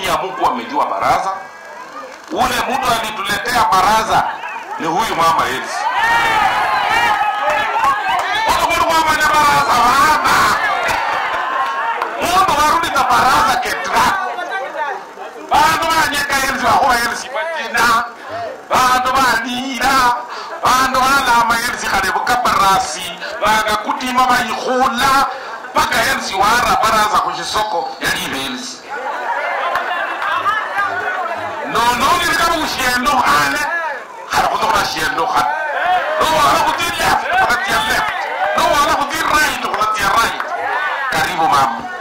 nyinyi hamukuwa mmejua baraza. Ule mtu alituletea baraza ni huyu mama Elsie. Watu mama na baraza mama. Mungu warudi na baraza ketra. Bantu banyeka Elsie wa Elsie batina. Bantu banira. Bantu alama Elsie karibuka barasi. Baga kutima bayihula. Paka Elsie wara baraza kujisoko yali Elsie. No ni kama ushiendo hale. Harakutoka shiendo hale. No harakuti left, harakuti left. No harakuti right, harakuti right. Karibu mama.